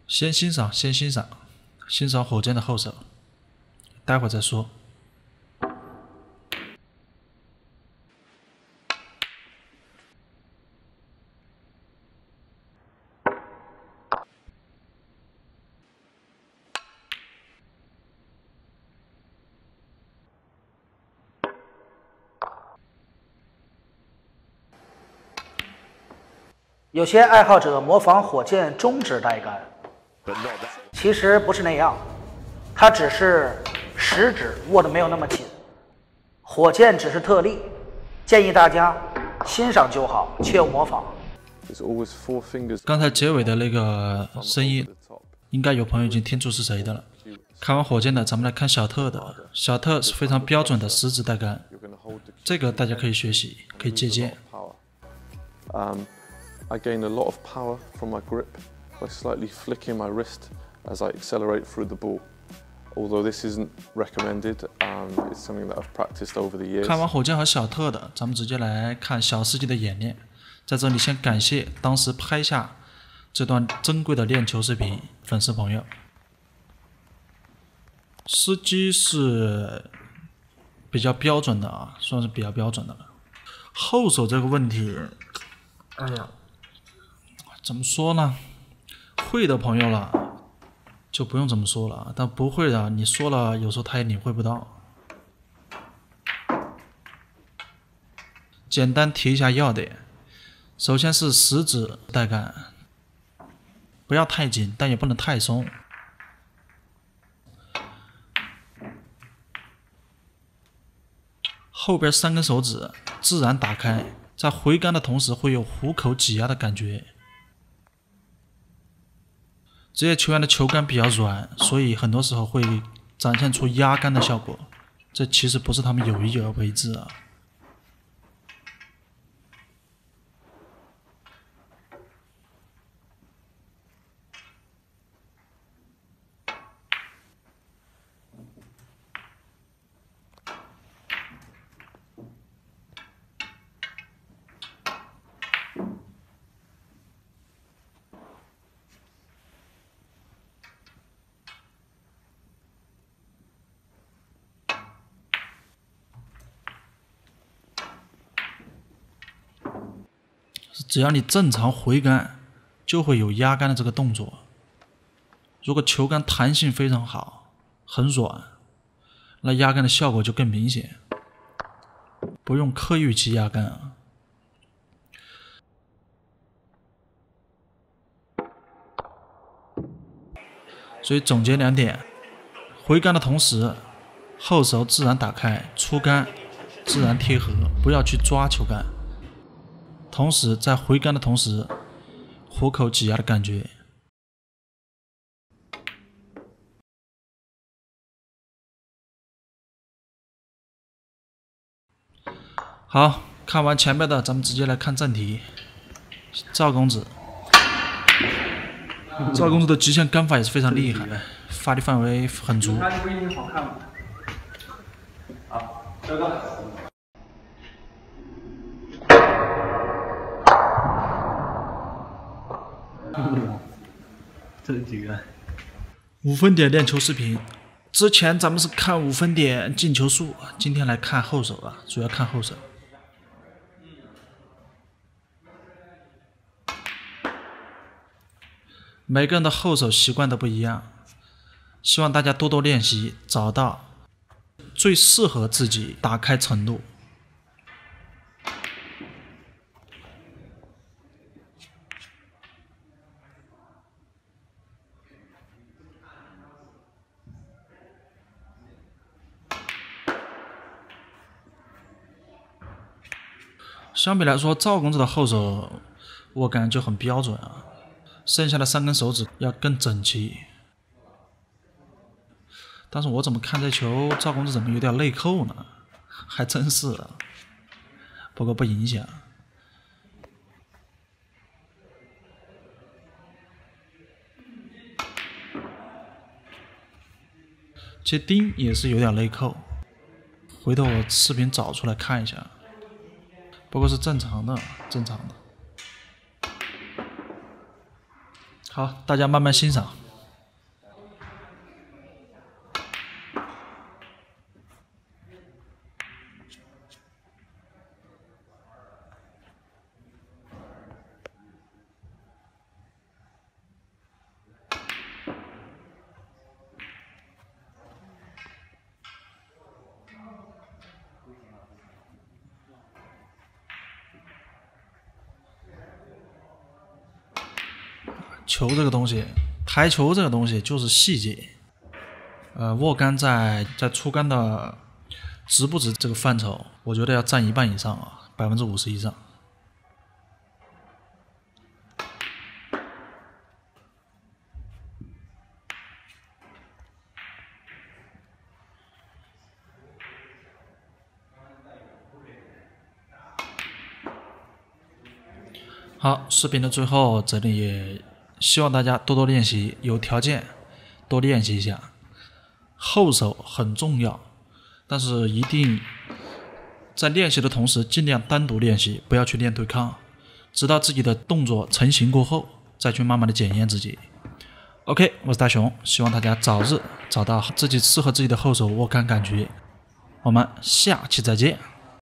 先欣赏火箭的后手，待会儿再说。 有些爱好者模仿火箭中指带杆，其实不是那样，它只是食指握得没有那么紧。火箭只是特例，建议大家欣赏就好，切勿模仿。 刚才结尾的那个声音，应该有朋友已经听出是谁的了。看完火箭的，咱们来看小特的。小特是非常标准的食指带杆，这个大家可以学习，可以借鉴。 I gain a lot of power from my grip by slightly flicking my wrist as I accelerate through the ball. Although this isn't recommended, it's something that I've practiced over the years. 看完火箭和小特的，咱们直接来看小司机的演练。在这里先感谢当时拍下这段珍贵的练球视频粉丝朋友。司机是比较标准的啊，算是比较标准的了。后手这个问题，哎呀。怎么说呢？会的朋友了，就不用怎么说了。但不会的，你说了，有时候他也领会不到。简单提一下要点，首先是食指带杆，不要太紧，但也不能太松。后边3根手指自然打开，在回杆的同时会有虎口挤压的感觉。职业球员的球杆比较软，所以很多时候会展现出压杆的效果，这其实不是他们有意而为之啊。只要你正常回杆，就会有压杆的这个动作。如果球杆弹性非常好，很软，那压杆的效果就更明显。不用刻意去压杆啊。所以总结2点：回杆的同时，后手自然打开，出杆自然贴合，不要去抓球杆。同时，在回杆的同时，虎口挤压的感觉。好，看完前面的，咱们直接来看正题。赵公子的极限杆法也是非常厉害，发力范围很足。 不一定好看吗？好，这个。 这几个 5分点练球视频，之前咱们是看5分点进球数，今天来看后手了，主要看后手。每个人的后手习惯都不一样，希望大家多多练习，找到最适合自己打开程度。相比来说，赵公子的后手我感觉就很标准啊，剩下的3根手指要更整齐。但是我怎么看这球，赵公子怎么有点内扣呢？还真是啊，不过不影响。其实钉也是有点内扣，回头我视频找出来看一下。不过是正常的。好，大家慢慢欣赏。 球这个东西，台球这个东西就是细节。握杆在出杆的值不值这个范畴，我觉得要占一半以上啊，50%以上。好，视频的最后，这里也希望大家多多练习，有条件多练习一下。后手很重要，但是一定在练习的同时尽量单独练习，不要去练对抗，直到自己的动作成型过后再去慢慢的检验自己。 OK， 我是大熊，希望大家早日找到自己适合自己的后手握杆感觉。我们下期再见。